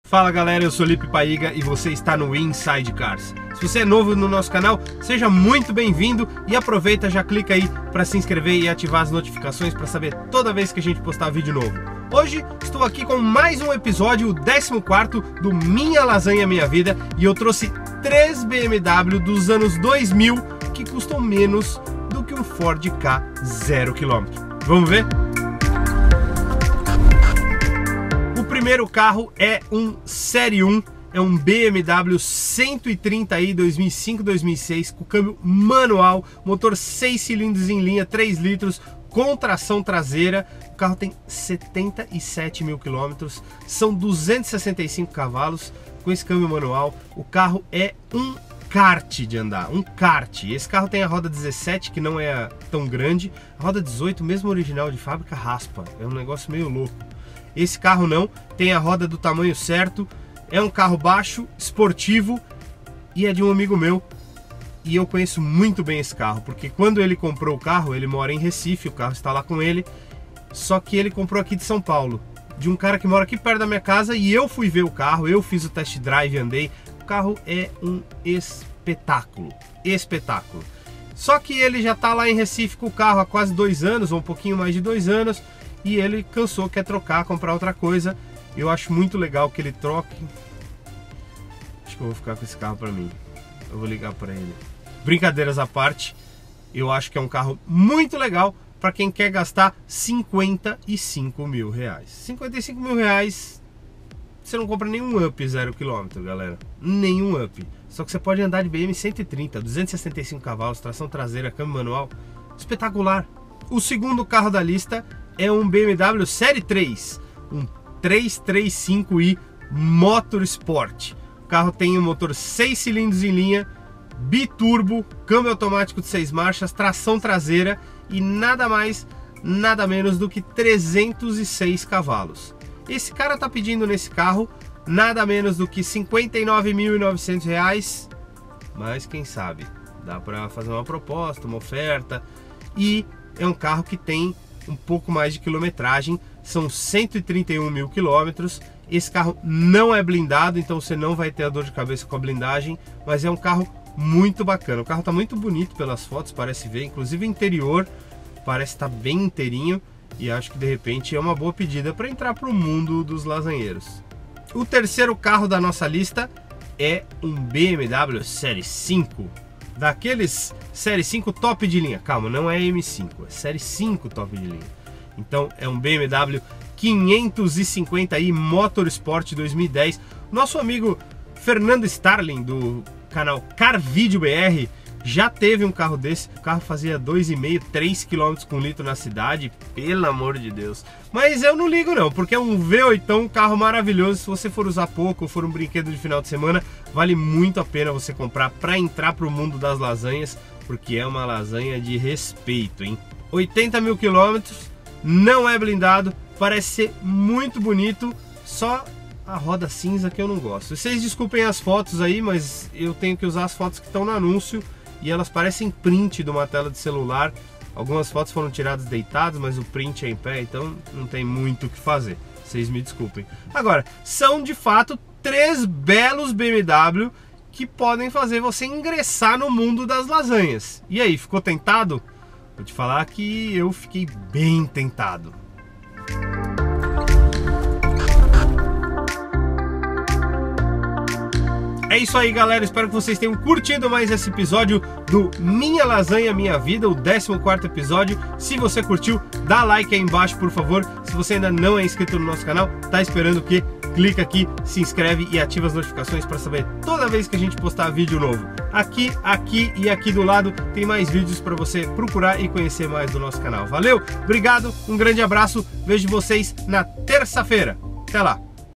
Fala galera, eu sou Lipe Paiga e você está no Inside Cars. Se você é novo no nosso canal, seja muito bem-vindo e aproveita, já clica aí para se inscrever e ativar as notificações para saber toda vez que a gente postar vídeo novo. Hoje estou aqui com mais um episódio, o 14º do Minha Lasanha Minha Vida, e eu trouxe 3 BMW dos anos 2000 que custam menos do que um Ford Ka 0 km. Vamos ver? O primeiro carro é um Série 1, é um BMW 130i 2005-2006 com câmbio manual, motor 6 cilindros em linha, 3 litros, com tração traseira. O carro tem 77 mil quilômetros, são 265 cavalos com esse câmbio manual. O carro é um kart de andar, um kart. Esse carro tem a roda 17, que não é tão grande, a roda 18, mesmo original de fábrica, raspa, é um negócio meio louco. Esse carro não, tem a roda do tamanho certo, é um carro baixo, esportivo e é de um amigo meu. E eu conheço muito bem esse carro, porque quando ele comprou o carro, ele mora em Recife, o carro está lá com ele, só que ele comprou aqui de São Paulo, de um cara que mora aqui perto da minha casa, e eu fui ver o carro, eu fiz o test drive, andei. O carro é um espetáculo, espetáculo. Só que ele já está lá em Recife com o carro há quase 2 anos, ou um pouquinho mais de 2 anos, e ele cansou, quer trocar, comprar outra coisa. Eu acho muito legal que ele troque. Acho que eu vou ficar com esse carro para mim. Eu vou ligar para ele. Brincadeiras à parte, eu acho que é um carro muito legal para quem quer gastar 55 mil reais. 55 mil reais, você não compra nenhum up 0 km, galera. Nenhum up. Só que você pode andar de BM 130, 265 cavalos, tração traseira, câmbio manual. Espetacular. O segundo carro da lista é um BMW Série 3, um 335i Motorsport. O carro tem um motor 6 cilindros em linha, biturbo, câmbio automático de 6 marchas, tração traseira e nada mais, nada menos do que 306 cavalos. Esse cara tá pedindo nesse carro nada menos do que R$ 59.900, mas quem sabe, dá para fazer uma proposta, uma oferta. E é um carro que tem um pouco mais de quilometragem, são 131 mil quilômetros. Esse carro não é blindado, então você não vai ter a dor de cabeça com a blindagem, mas é um carro muito bacana. O carro está muito bonito pelas fotos, parece ver, inclusive o interior parece estar bem inteirinho, e acho que de repente é uma boa pedida para entrar para o mundo dos lasanheiros. O terceiro carro da nossa lista é um BMW Série 5, daqueles Série 5 top de linha. Calma, não é M5, é Série 5 top de linha. Então é um BMW 550i Motorsport 2010. Nosso amigo Fernando Starling, do canal Car Video BR, já teve um carro desse. O carro fazia 2,5, 3 km com litro na cidade, pelo amor de Deus. Mas eu não ligo não, porque é um V8, um carro maravilhoso. Se você for usar pouco ou for um brinquedo de final de semana, vale muito a pena você comprar para entrar para o mundo das lasanhas, porque é uma lasanha de respeito, hein? 80 mil quilômetros, não é blindado, parece ser muito bonito, só a roda cinza que eu não gosto. Vocês desculpem as fotos aí, mas eu tenho que usar as fotos que estão no anúncio e elas parecem print de uma tela de celular. Algumas fotos foram tiradas deitadas, mas o print é em pé, então não tem muito o que fazer. Vocês me desculpem. Agora, são de fato 3 belos BMW que podem fazer você ingressar no mundo das lasanhas. E aí, ficou tentado? Vou te falar que eu fiquei bem tentado. É isso aí, galera, espero que vocês tenham curtido mais esse episódio do Minha Lasanha Minha Vida, o 14º episódio. Se você curtiu, dá like aí embaixo, por favor. Se você ainda não é inscrito no nosso canal, tá esperando o quê? Clica aqui, se inscreve e ativa as notificações para saber toda vez que a gente postar vídeo novo. Aqui e aqui do lado tem mais vídeos para você procurar e conhecer mais do nosso canal. Valeu, obrigado, um grande abraço, vejo vocês na terça-feira. Até lá!